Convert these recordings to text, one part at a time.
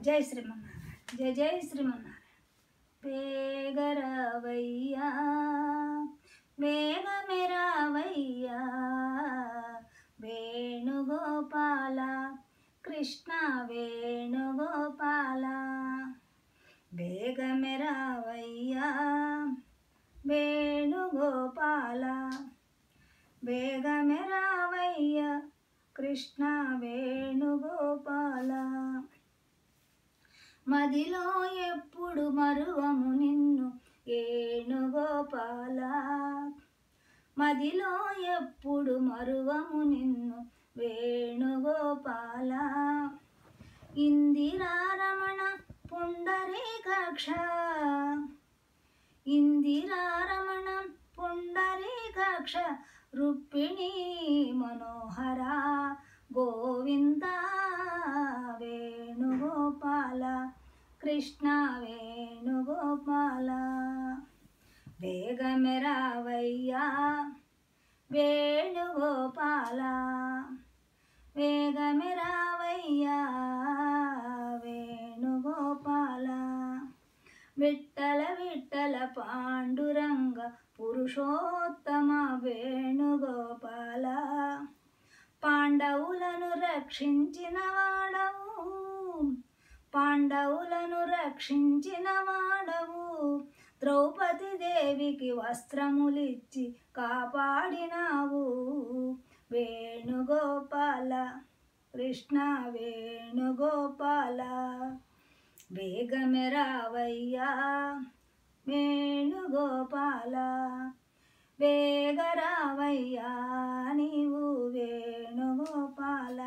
జై శ్రీమన్నారాయణ. జై జై శ్రీమన్నారాయణ. వేగరావయ్యా వేగమెరావయ్యా వేణుగోపాల కృష్ణ వేణుగోపాల వేగమెరావయ్యా వేణుగోపాల వేగమెరావయ్యా కృష్ణ వేణుగోపాల మదిలో ఎప్పుడు మరువము నిన్ను వేణుగోపాల మదిలో ఎప్పుడు మరువము నిన్ను వేణుగోపాల ఇందిరారమణ పుండరీకాక్ష ఇందిరారమణ పుండరీకాక్ష రుక్మిణీ మనోహర గోవింద వేణుగోపాల కృష్ణ వేణుగోపాల వేగమెరావయ్యా వేణుగోపాల వేగమెరావయ్యా వేణుగోపాల విఠల విఠల పాండురంగ పురుషోత్తమ వేణుగోపాల పాండవులను రక్షించిన వాడవు పాండవులను రక్షించిన వాడవు ద్రౌపది దేవికి వస్త్రములిచ్చి కాపాడినావు వేణుగోపాల కృష్ణ వేణుగోపాల వేగమెరావయ్యా వేణుగోపాల వేగరావయ్యా నీవు వేణుగోపాల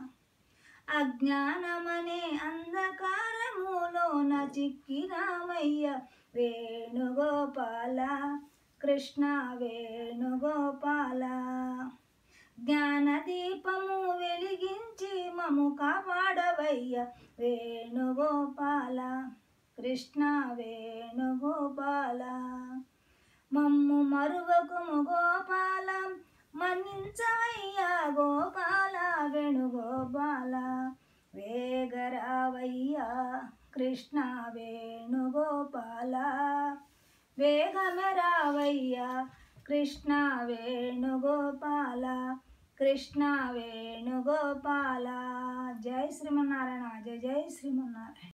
అజ్ఞానమనే అంధకారములోన చిక్కినామయ్య వేణుగోపాల కృష్ణ వేణుగోపాల జ్ఞానదీపము వెలిగించి మము కాపాడవయ్య వేణుగోపాల కృష్ణ వేణుగోపాల మమ్ము మరువకుము గోపాల మన్నించవయ్యా గోపాల వేణుగోపాల వేగరావయ్యా కృష్ణ వేణుగోపాల వేగమెరావయ్యా కృష్ణ వేణుగోపాల కృష్ణ వేణుగోపాల. జై శ్రీమన్నారాయణ. జై జై శ్రీమన్నారాయణ.